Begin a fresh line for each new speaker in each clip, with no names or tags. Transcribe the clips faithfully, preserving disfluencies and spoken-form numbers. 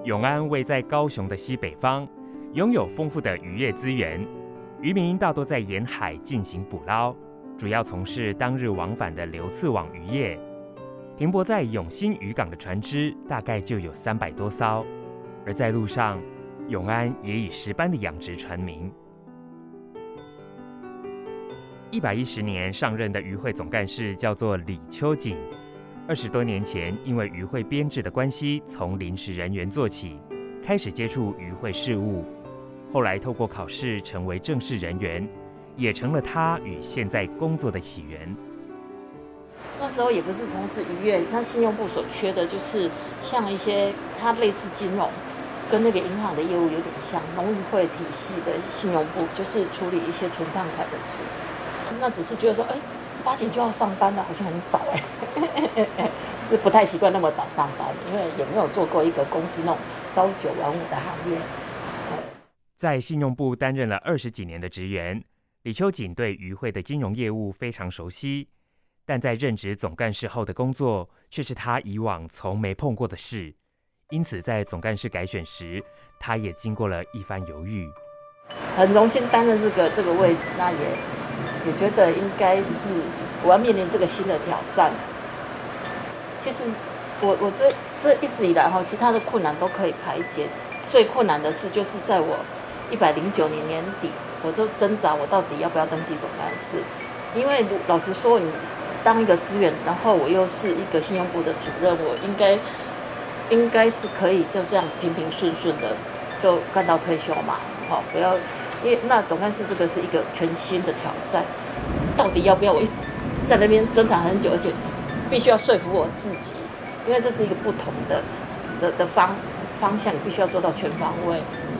永安位在高雄的西北方，拥有丰富的渔业资源，渔民大多在沿海进行捕捞，主要从事当日往返的流刺网渔业。停泊在永新渔港的船只大概就有三百多艘，而在路上，永安也以石斑的养殖传名。一百一十年上任的渔会总干事叫做李秋瑾，二十多年前因为渔会编制的关系，从临时人员做起，开始接触渔会事务，后来透过考试成为正式人员，也成了他与现在工作的起源。
那时候也不是从事渔业，那信用部所缺的就是像一些它类似金融，跟那个银行的业务有点像，农渔会体系的信用部就是处理一些存放款的事。那只是觉得说，哎，八点就要上班了，好像很早哎，是不太习惯那么早上班，因为也没有做过一个公司那种朝九晚五的行业。
在信用部担任了二十几年的职员，李秋瑾对渔会的金融业务非常熟悉。但在任职总干事后的工作却是他以往从没碰过的事，因此在总干事改选时，他也经过了一番犹豫。
很荣幸担任这个这个位置，那也也觉得应该是我要面临这个新的挑战。其实我我这这一直以来哈，其他的困难都可以排解，最困难的事就是在我一百零九年年底，我就挣扎我到底要不要登记总干事，因为老实说你。当一个资源，然后我又是一个信用部的主任，我应该应该是可以就这样平平顺顺的就干到退休嘛，好、哦，不要，因为那总干事这个是一个全新的挑战，到底要不要？我一直在那边挣扎很久，而且必须要说服我自己，因为这是一个不同的的的方方向，你必须要做到全方位。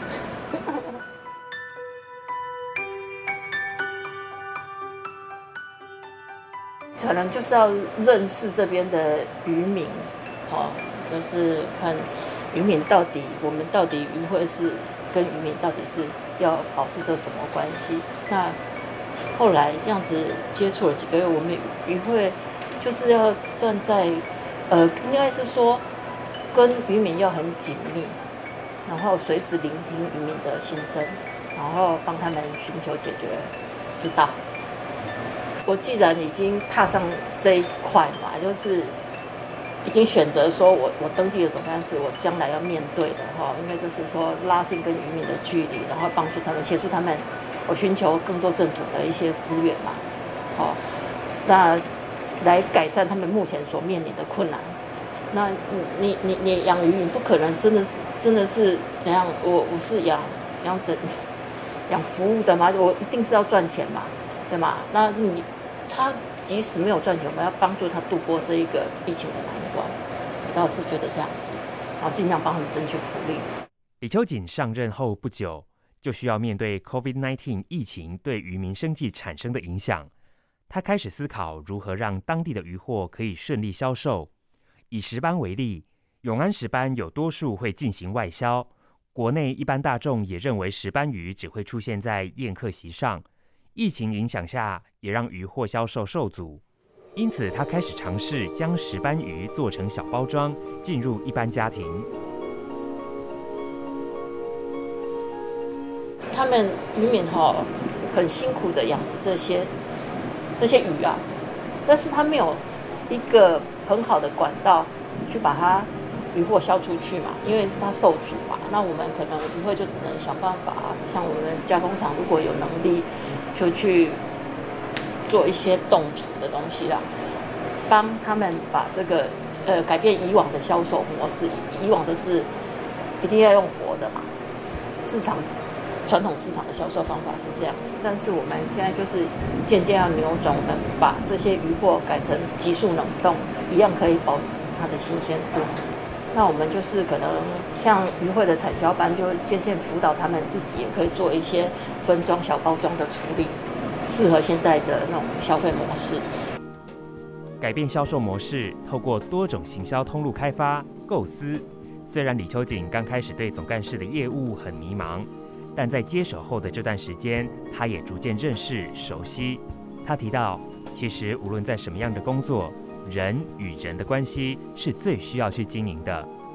可能就是要认识这边的渔民，哦，就是看渔民到底，我们到底渔会是跟渔民到底是要保持着什么关系？那后来这样子接触了几个月，我们渔会就是要站在，呃，应该是说跟渔民要很紧密，然后随时聆听渔民的心声，然后帮他们寻求解决之道。我既然已经踏上这一块嘛，就是已经选择说我我登记的总干事，我将来要面对的哈，应该就是说拉近跟渔民的距离，然后帮助他们，协助他们，我寻求更多政府的一些资源嘛，好，那来改善他们目前所面临的困难。那你你你你养鱼，你不可能真的是真的是怎样？我我是养养整养服务的嘛，我一定是要赚钱嘛。对嘛？那你他即使没有赚钱，我们要帮助他度过这一个疫情的难关。我倒是觉得这样子，然后尽量帮他们争取福利。
李秋瑾上任后不久，就需要面对 COVID 十九 疫情对渔民生计产生的影响。他开始思考如何让当地的渔获可以顺利销售。以石斑为例，永安石斑有多数会进行外销，国内一般大众也认为石斑鱼只会出现在宴客席上。疫情影响下，也让渔获销售受阻，因此他开始尝试将石斑鱼做成小包装，进入一般家庭。
他们渔民哈很辛苦的养殖这些这些鱼啊，但是他没有一个很好的管道去把它渔获销出去嘛，因为是它受阻嘛。那我们可能渔会就只能想办法，像我们加工厂如果有能力。就去做一些冻品的东西啦，帮他们把这个呃改变以往的销售模式。以往的是一定要用活的嘛，市场传统市场的销售方法是这样子，但是我们现在就是渐渐要扭转，我们把这些渔获改成急速冷冻，一样可以保持它的新鲜度。那我们就是可能像渔会的产销班，就渐渐辅导他们自己也可以做一些分装小包装的处理，适合现在的那种消费模式。
改变销售模式，透过多种行销通路开发构思。虽然李秋瑾刚开始对总干事的业务很迷茫，但在接手后的这段时间，他也逐渐认识熟悉。他提到，其实无论在什么样的工作，人与人的关系是最需要去经营的。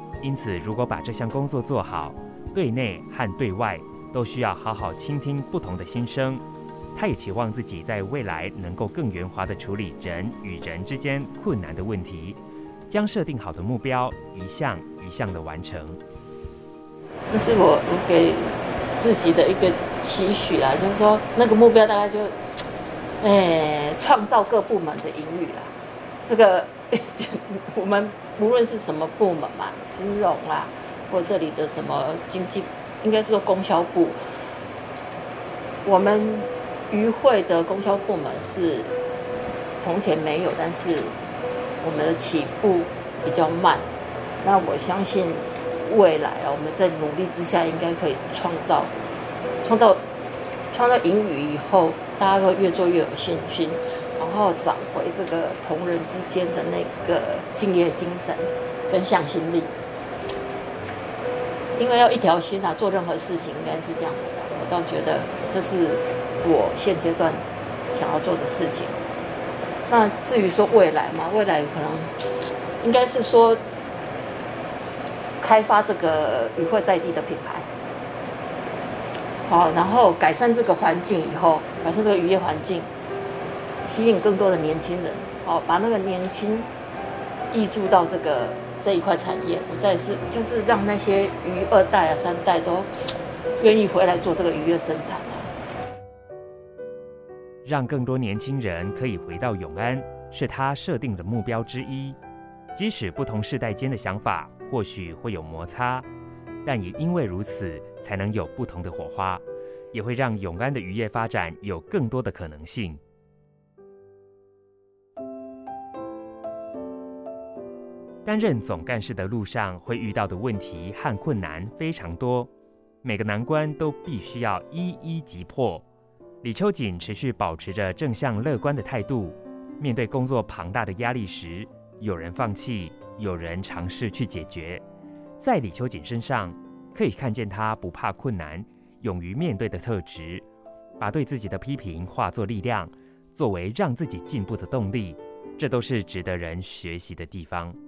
因此，如果把这项工作做好，对内和对外都需要好好倾听不同的心声。他也期望自己在未来能够更圆滑地处理人与人之间困难的问题，将设定好的目标一项一项的完成。
这是我我给自己的一个期许啦，就是说那个目标大概就，哎，创造各部门的盈余啦。这个我们无论是什么部门嘛，金融啦，或这里的什么经济，应该是说供销部，我们渔会的供销部门是从前没有，但是我们的起步比较慢。那我相信未来啊，我们在努力之下，应该可以创造、创造、创造盈余以后，大家会越做越有信心，然后找回这个同仁之间的那个敬业精神跟向心力。因为要一条心啊，做任何事情应该是这样子的。我倒觉得这是我现阶段想要做的事情。那至于说未来嘛，未来可能应该是说开发这个渔会在地的品牌，好，然后改善这个环境以后，改善这个渔业环境，吸引更多的年轻人，好，把那个年轻挹注到这个这一块产业，不再是就是让那些渔二代啊、三代都愿意回来做这个渔业生产啊。
让更多年轻人可以回到永安，是他设定的目标之一。即使不同世代间的想法或许会有摩擦，但也因为如此，才能有不同的火花，也会让永安的渔业发展有更多的可能性。担任总干事的路上会遇到的问题和困难非常多，每个难关都必须要一一击破。李秋瑾持续保持着正向乐观的态度，面对工作庞大的压力时，有人放弃，有人尝试去解决。在李秋瑾身上，可以看见他不怕困难、勇于面对的特质，把对自己的批评化作力量，作为让自己进步的动力，这都是值得人学习的地方。